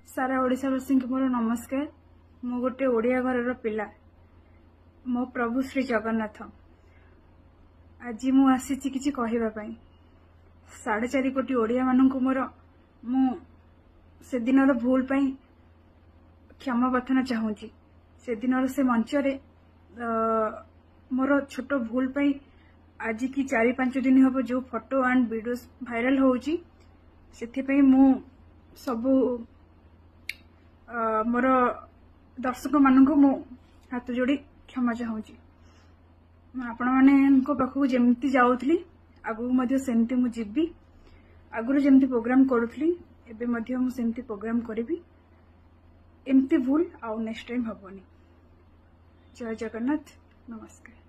सारा ओडिशावासी मोर नमस्कार। मु गोटे ओडिया घर पिला मो प्रभु श्री जगन्नाथ आज मु आसी किछि कहबा पई 4.5 कोटी ओडिया माननकु मोर मु से दिनर भूल पई क्षमा प्रार्थना चाहूची। से दिनर से मंच रे मोर छोट भूल पई आज की 4-5 दिन हबो जो फोटो एंड वीडियोस वायरल होउची सेथि पई मु सबु मोर दर्शक मानक मु हाथ जोड़ी क्षमा चाहूची। आपण माने पाखु जेमती जाउथली आगु मध्य सेमती मु जिबी आगु जेमती प्रोग्राम करूथली एबे मध्य मु सेमती प्रोग्राम करिबी। एमती भूल आउ नेक्स्ट टाइम हबोनी। जय जगन्नाथ, नमस्कार।